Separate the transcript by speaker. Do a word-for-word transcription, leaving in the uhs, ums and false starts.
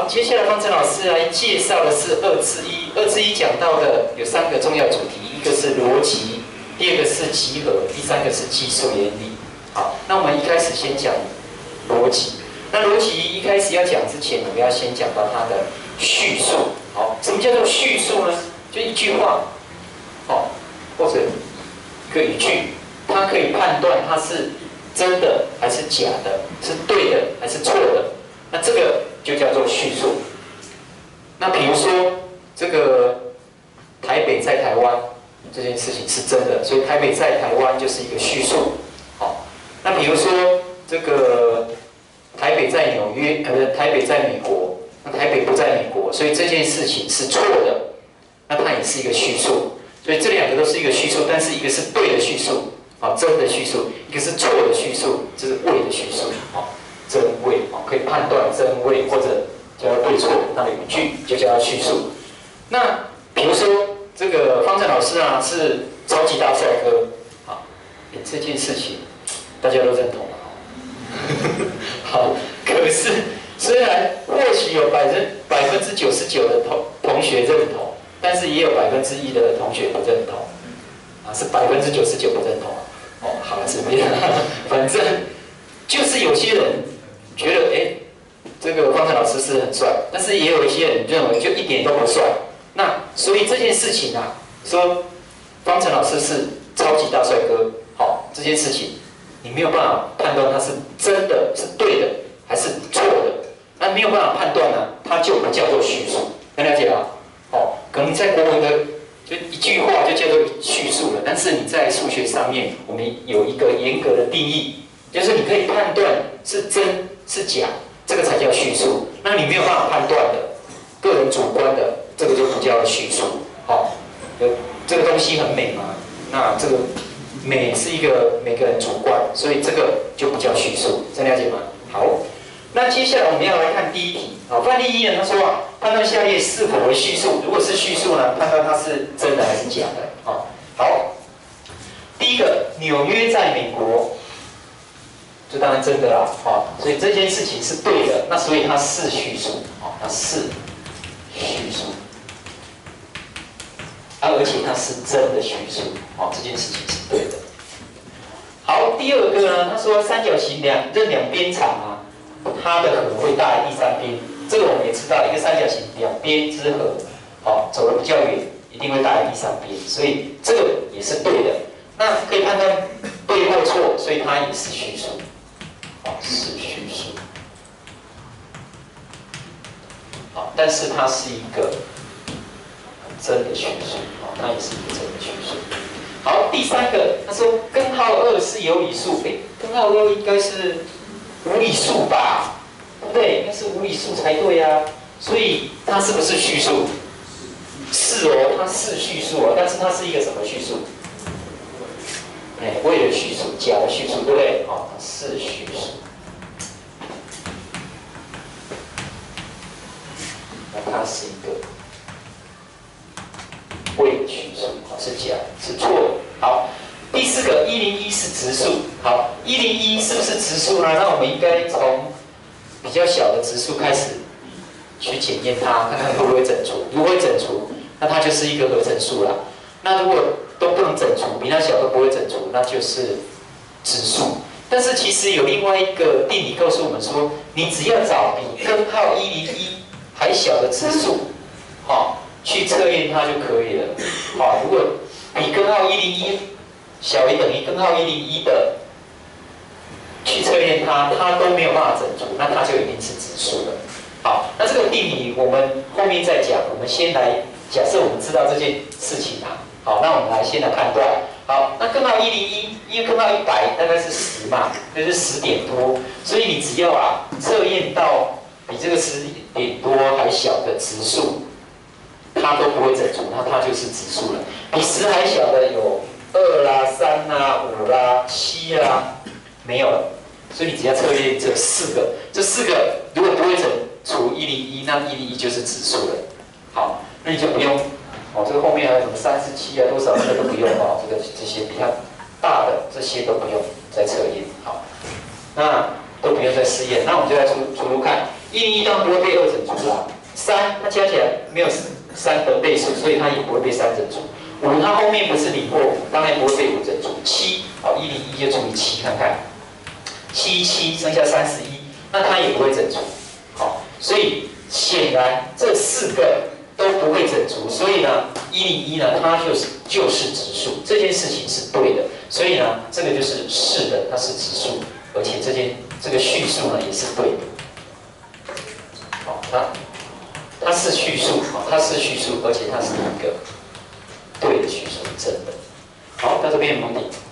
Speaker 1: 接下来方程老师来介绍的是二之一。二之一讲到的有三个重要主题，一个是逻辑，第二个是集合，第三个是技术原理。好，那我们一开始先讲逻辑。那逻辑一开始要讲之前，我们要先讲到它的叙述。好，什么叫做叙述呢？就一句话，好，或者一个语句，它可以判断它是真的还是假的，是对的还是错的。那这个就叫做叙述。那比如说，这个台北在台湾这件事情是真的，所以台北在台湾就是一个叙述。好，那比如说这个台北在纽约，呃，台北在美国，那台北不在美国，所以这件事情是错的，那它也是一个叙述。所以这两个都是一个叙述，但是一个是对的叙述，好，真的叙述；一个是错的叙述，这是伪的叙述，好。真伪哦，可以判断真伪或者叫它对错，那个语句就叫它叙述。那比如说这个方正老师啊是超级大帅哥，好，这件事情大家都认同了。好，可是虽然或许有百分百分之九十九的同同学认同，但是也有百分之一的同学不认同，啊，是百分之九十九不认同啊。哦，好了，随便，反正就是有些人。觉得哎，这个方程老师是很帅，但是也有一些人认为就一点都不帅。那所以这件事情啊，说方程老师是超级大帅哥，好，这件事情你没有办法判断他是真的是对的还是错的，那没有办法判断呢，它就不叫做叙述，能了解吗？哦，可能在国文的就一句话就叫做叙述了，但是你在数学上面，我们有一个严格的定义，就是你可以判断是真。是假，这个才叫叙述。那你没有办法判断的，个人主观的，这个就不叫叙述。好，有这个东西很美嘛？那这个美是一个每个人主观，所以这个就不叫叙述，这样了解吗？好，那接下来我们要来看第一题。好，范例一呢，他说啊，判断下列是否为叙述。如果是叙述呢，判断它是真的还是假的。好，好，第一个，纽约在美国。这当然真的啦，啊，所以这件事情是对的，那所以它是叙述，啊，它是叙述，啊，而且它是真的叙述，啊，这件事情是对的。好，第二个呢，他说三角形两任两边长啊，它的和会大于第三边，这个我们也知道，一个三角形两边之和，好，走得比较远，一定会大于第三边，所以这个也是对的。那可以判断对或错，所以它也是叙述。是叙述，好，但是它是一个真的叙述，好，它也是一个真的叙述。好，第三个，他说根号二是有理数，哎，根号二应该是无理数吧？对不对？应该是无理数才对啊，所以它是不是叙述？是哦，它是叙述哦，但是它是一个什么叙述？哎，为了叙述，假的叙述，对不对？好，它是叙述。那它是一个为了叙述，是假，是错的。好，第四个一零一是质数。好，一零一是不是质数呢？那我们应该从比较小的质数开始去检验它，看看会不会整除。如果会整除，那它就是一个合成数啦。那如果都不能整除，比它小都不会整除，那就是质数。但是其实有另外一个定理告诉我们说，你只要找比根号一零一还小的质数，好，去测验它就可以了。好，如果比根号一零一小于等于根号一零一的，去测验它，它都没有办法整除，那它就一定是质数了。好，那这个定理我们后面再讲，我们先来假设我们知道这件事情啊。好，那我们来先来判断。好，那根号一零一，因为根号一百大概是十嘛，就是十点多，所以你只要啊测验到比这个十点多还小的质数，它都不会整除，那它就是质数了。比十还小的有二啦、三啦、五啦、七啦，没有了。所以你只要测验这四个，这四个如果不会整除一零一，那一零一就是质数了。好，那你就不用。哦，这个后面还有什么三十七啊，多少这个都不用哦，这个这些比它大的这些都不用再测验，好，那都不用再试验，那我们就来出出出看， 一零一当然不会被二整除啦。三它加起来没有三的倍数，所以它也不会被三整除。五它后面不是零或五，当然不会被五整除。七好，一零一就除以七看看，七七剩下三十一，那它也不会整除。好，所以显然这四个都不会整除，所以呢，一零一呢它就是就是质数，这件事情是对的。所以呢，这个就是是的，它是质数，而且这件这个序数呢也是对的。好，它它是序数，好，它是序数，而且它是一个对的序数，真的。好，到这边有没有问题？